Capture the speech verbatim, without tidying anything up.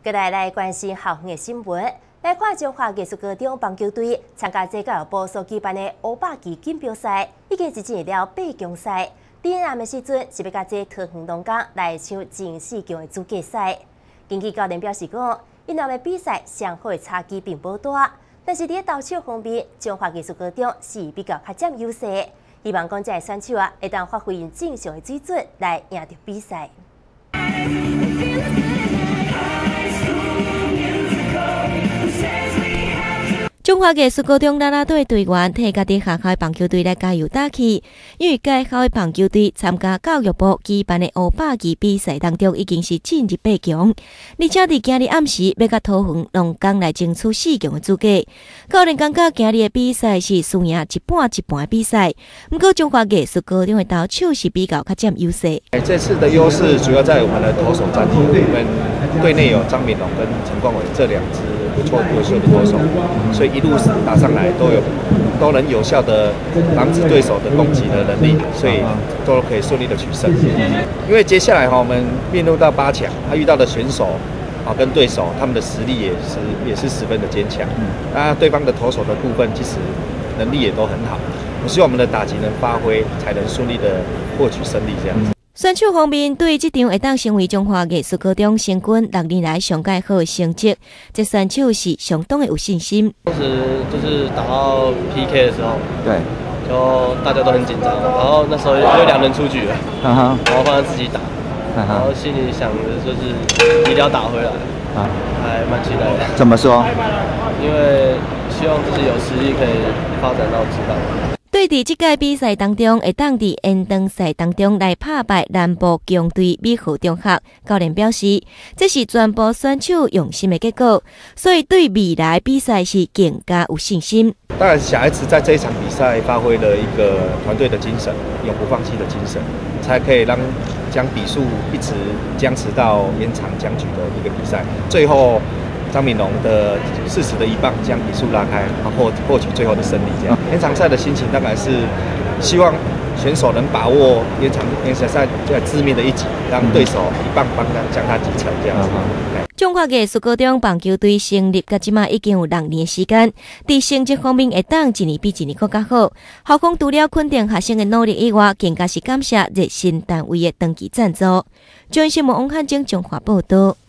再来来关心校园的新闻。来看中华艺术高中棒球队参加这教育部所举办的乌百级锦标赛，已经是进入了八强赛。第二暗的时阵是要甲这桃园龙岗来抢前四强的资格赛。根据教练表示讲，因两个比赛上好的差距并不大，但是伫投手方面，中华艺术高中是比较较占优势。希望讲这个选手啊，会当发挥因正常的水准来赢得比赛。中华艺术高中啦啦队队员替家己学校的棒球队来加油打气，因为该校的棒球队参加教育部举办的乌百级比赛当中，已经是进入八强，而且伫今日暗时要甲桃园龙岗来争取四强的资格。教练感觉今日的比赛是输赢一半一半的比赛，不过中华艺术高中的投手是比较较占优势。 这次的优势主要在我们的投手战力，我们队内有张敏龙跟陈冠伟这两支不错优秀的投手，所以一路打上来都有都能有效的防止对手的攻击的能力，所以都可以顺利的取胜。因为接下来哈，我们面入到八强，他遇到的选手啊跟对手，他们的实力也是也是十分的坚强。那对方的投手的部分，其实能力也都很好。我希望我们的打击能发挥，才能顺利的获取胜利这样子。 选手方面，对这场会当成为中华艺术高中成军六年来上届好的成绩，这选手是相当的有信心。 当时就是打到 P K 的时候， 对， 就大家都很紧张，然后那时候有两人出局了， 嗯哼， 然后换他自己打， 嗯然后心里想的就是一定要打回来，啊，还蛮期待的。 怎么说？ 因为希望自己有实力可以发展到职棒。 对伫这届比赛当中，会当伫延长赛当中来打败南部强队美和中学。教练表示，这是全部选手用心的结果，所以对未来比赛是更加有信心。 当然，小孩子在这一场比赛发挥了一个团队的精神，永不放弃的精神，才可以让将比数一直僵持到延长僵局的一个比赛。最后，张敏龙的适时的一棒将比数拉开，然后获取最后的胜利。这样，延长赛的心情当然是希望选手能把握延长延长赛最致命的一击，让对手一棒棒的将他击沉这样子。 中华艺术高中棒球队成立到即马已经有六年的时间，伫成绩方面会当一年比一年更加好。校方除了肯定学生的努力以外，更加是感谢热心单位的长期赞助。中央新闻王汉晶综合报道。